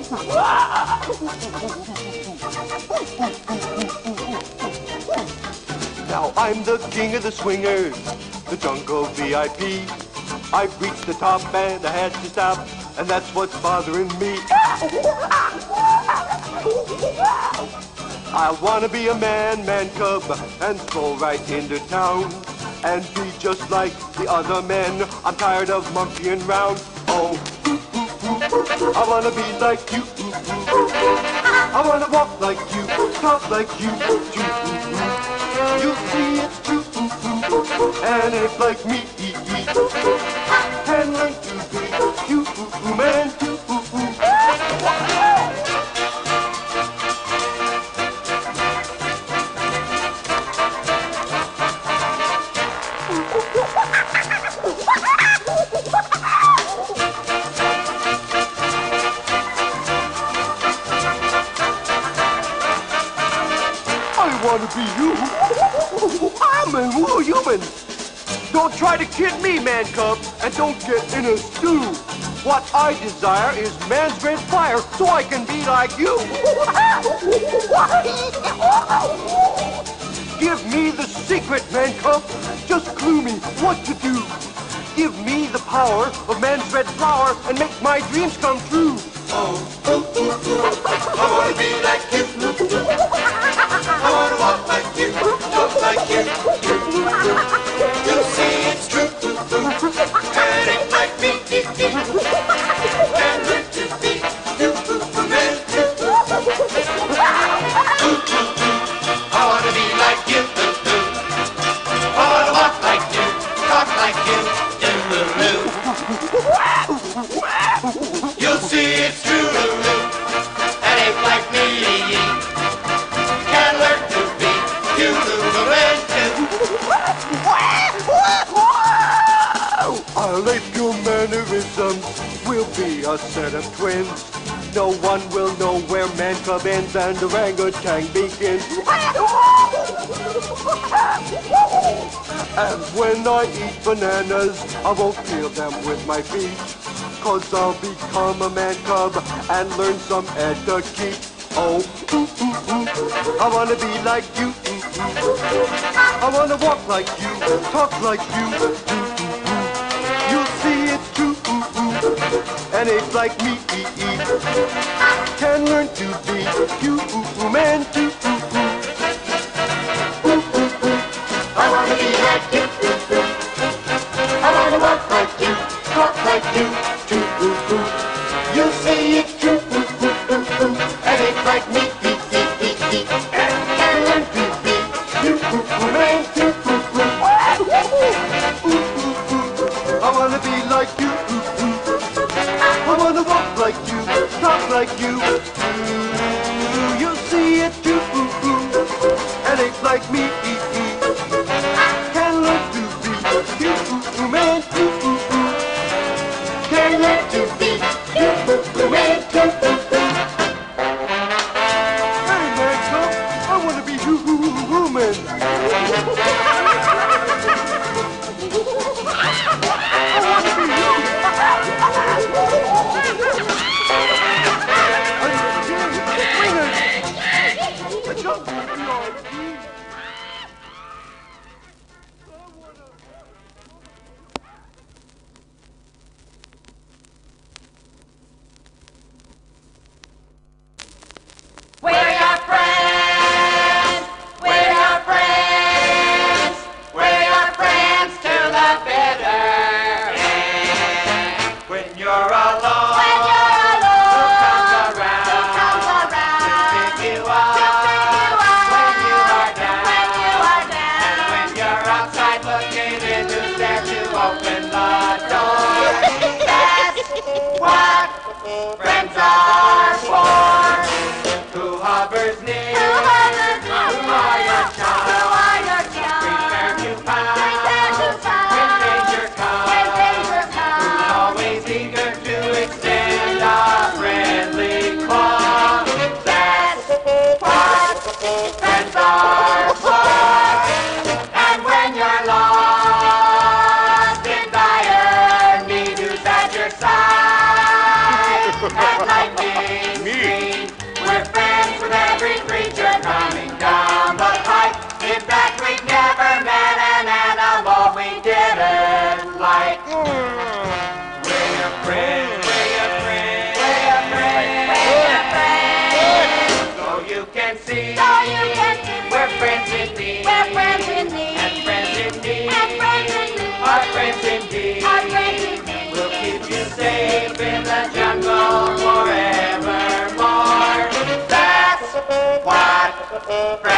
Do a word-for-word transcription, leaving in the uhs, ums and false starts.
Now I'm the king of the swingers, the jungle V I P. I've reached the top and I had to stop, and that's what's bothering me. I wanna be a man, man cub, and stroll right into town, and be just like the other men. I'm tired of monkeying round. Oh, I wanna be like you. I wanna walk like you, talk like you. You see it's true, and it's like me. And learn to be human too. I want to be you. I'm a woo human. Don't try to kid me, man cub, and don't get in a stew. What I desire is man's red fire, so I can be like you. Give me the secret, man cub. Just clue me what to do. Give me the power of man's red flower and make my dreams come true. Oh, I want to be like you. I want to walk like you, talk like you. You see it's true, and it's like me. And learn to be human too. I want to be like you. I want to walk like you, talk like you. You'll see it's true, and it's like me. Can learn to be human too. Our late mannerisms will be a set of twins. No one will know where man cub ends and orangutan begins. And when I eat bananas, I won't peel them with my feet, 'cause I'll become a man cub and learn some etiquette. Oh, ooh, ooh, ooh. I wanna be like you. Ooh, ooh. I wanna walk like you, talk like you. Ooh, ooh, ooh. You'll see it's true, ooh, ooh. And it's like me. Can learn to be human too. Ooh, ooh, ooh. I wanna be like you. I wanna walk like you, talk like you. You see it's true, and it's like me. And learn to be human too. I wanna be like you. I wanna walk like you, talk like you. You see it's true, and it's like me. Can learn to be human too. Can learn to be human too. Hey, man, cub, I wanna be human. I wanna be you. Friends are for who hovers near, who hovers near, who are your charms, who are your charms, prepare to pound, prepare to pound, when danger comes, when danger comes, who's always eager to extend a friendly claw. That's what friends are for. And when you're lost in dire need, who's at your side? And lightning can see. So you can see. We're friends indeed. We're friends indeed. And friends indeed. And friends indeed. Our friends indeed. Our friends indeed. We'll keep you safe in the jungle forevermore. That's what friends